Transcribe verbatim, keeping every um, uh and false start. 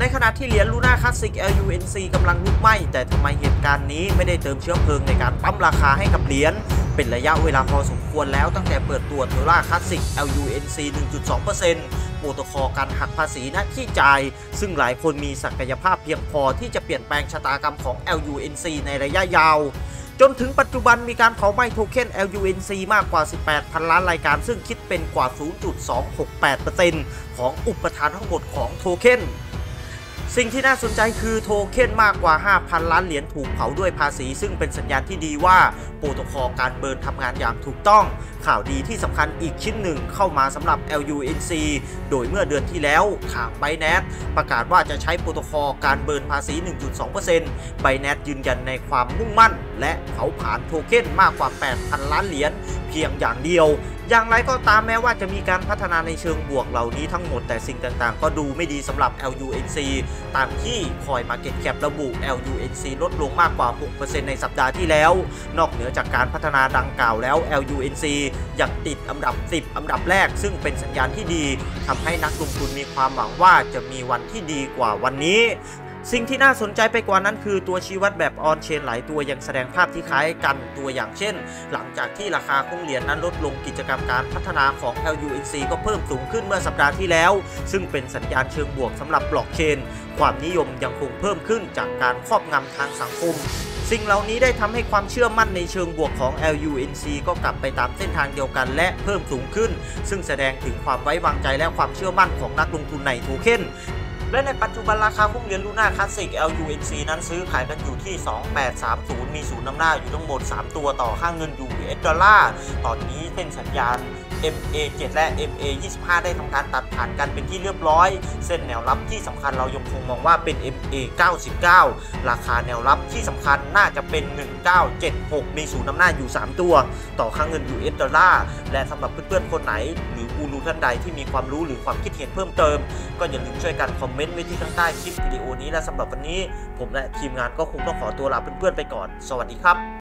ในขณะที่เหรียญลูน่าคลาสสิก แอล ยู เอ็น ซี กำลังลุกไหม้แต่ทำไมเหตุการณ์นี้ไม่ได้เติมเชื้อเพลิงในการปั๊มราคาให้กับเหรียญเป็นระยะเวลาพอสมควรแล้วตั้งแต่เปิดตัวเทล่าคลาสสิก แอล ยู เอ็น ซี หนึ่งจุดสองเปอร์เซ็นต์ โปรโตคอลการหักภาษีหน้าที่จ่ายซึ่งหลายคนมีศักยภาพเพียงพอที่จะเปลี่ยนแปลงชะตากรรมของ แอล ยู เอ็น ซี ในระยะยาวจนถึงปัจจุบันมีการเผาไหม้โทเค็น แอล ยู เอ็น ซี มากกว่า สิบแปดพัน ล้านรายการซึ่งคิดเป็นกว่า ศูนย์จุดสองหกแปดเปอร์เซ็นต์ ของอุปทานทั้งหมดของโทเค็นสิ่งที่น่าสนใจคือโทเค็นมากกว่า ห้าพัน ล้านเหรียญถูกเผาด้วยภาษีซึ่งเป็นสัญญาณที่ดีว่าโปรโตคอลการเบิร์นทำงานอย่างถูกต้องข่าวดีที่สำคัญอีกชิ้นหนึ่งเข้ามาสำหรับ แอล ยู เอ็น ซี โดยเมื่อเดือนที่แล้วทาง Binance ประกาศว่าจะใช้โปรโตคอลการเบิร์นภาษี หนึ่งจุดสองเปอร์เซ็นต์ Binance ยืนยันในความมุ่งมั่นและเผาผลาญโทเค็นมากกว่า แปดพัน ล้านเหรียญเพียงอย่างเดียวอย่างไรก็ตามแม้ว่าจะมีการพัฒนาในเชิงบวกเหล่านี้ทั้งหมดแต่สิ่งต่างๆก็ดูไม่ดีสำหรับ แอล ยู เอ็น ซี ตามที่คอย Market Cap ระบุ แอล ยู เอ็น ซี ลดลงมากกว่า หกเปอร์เซ็นต์ ในสัปดาห์ที่แล้วนอกเหนือจากการพัฒนาดังกล่าวแล้ว แอล ยู เอ็น ซี ยังติดอันดับสิบอันดับแรกซึ่งเป็นสัญญาณที่ดีทำให้นักลงทุนมีความหวังว่าจะมีวันที่ดีกว่าวันนี้สิ่งที่น่าสนใจไปกว่านั้นคือตัวชี้วัดแบบออนเชนหลายตัวยังแสดงภาพที่คล้ายกันตัวอย่างเช่นหลังจากที่ราคาของเหรียญนั้นลดลงกิจกรรมการพัฒนาของ แอล ยู เอ็น ซี ก็เพิ่มสูงขึ้นเมื่อสัปดาห์ที่แล้วซึ่งเป็นสัญญาณเชิงบวกสำหรับบล็อกเชนความนิยมยังคงเพิ่มขึ้นจากการครอบงำทางสังคมสิ่งเหล่านี้ได้ทำให้ความเชื่อมั่นในเชิงบวกของ แอล ยู เอ็น ซี ก็กลับไปตามเส้นทางเดียวกันและเพิ่มสูงขึ้นซึ่งแสดงถึงความไว้วางใจและความเชื่อมั่นของนักลงทุนในโทเค็นและในปัจจุบันราคาหุ้นเหรียญลูน่าคลาสสิก แอล ยู เอ็น ซี นั้นซื้อขายกันอยู่ที่ สองพันแปดร้อยสามสิบ มีศูนย์นำหน้าอยู่ทั้งหมดสามตัวต่อค่าเงิน ยู เอส ดอลลาร์ตอนนี้เส้นสัญญาณ เอ็ม เอ เจ็ด และ เอ็ม เอ ยี่สิบห้า ได้ทำการตัดผ่านกันเป็นที่เรียบร้อยเส้นแนวรับที่สำคัญเรายังคงมองว่าเป็น เอ็ม เอ เก้าสิบเก้า ราคาแนวรับที่สำคัญน่าจะเป็น หนึ่งพันเก้าร้อยเจ็ดสิบหก มีศูนย์นำหน้าอยู่สามตัวต่อค่าเงิน ยู เอส ดอลลาร์และสำหรับเพื่อนๆคนไหนหรือกูรูท่านใดที่มีความรู้หรือความคิดเห็นเพิ่มเติมก็อย่าลืมช่วยกันคอมเมนต์ไว้ที่ข้างใต้คลิปวิดีโอนี้และสำหรับวันนี้ผมและทีมงานก็คงต้องขอตัวลาเพื่อนๆไปก่อนสวัสดีครับ